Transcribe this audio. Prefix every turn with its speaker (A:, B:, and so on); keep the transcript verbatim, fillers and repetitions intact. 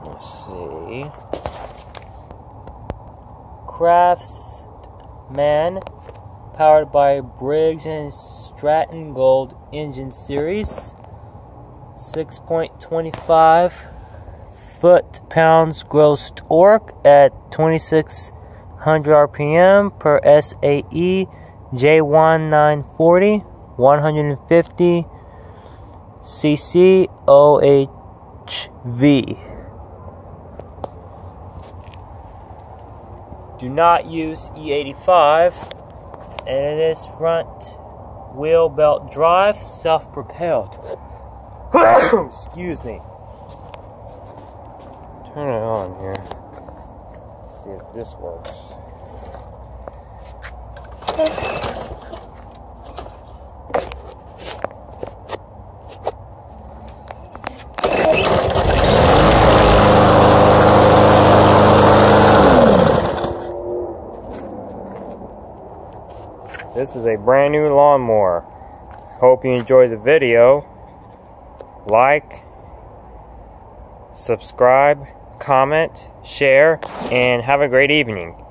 A: Let's see. Craftsman, powered by Briggs and Stratton Gold engine series. six point two five foot-pounds gross torque at twenty-six hundred R P M per S A E J nineteen forty, one hundred fifty C C O H V. Do not use E eighty-five, and it is front wheel belt drive, self-propelled. Excuse me. Turn it on here. Let's see if this works. This is a brand new lawnmower. Hope you enjoyed the video. Like, subscribe, comment, share, and have a great evening.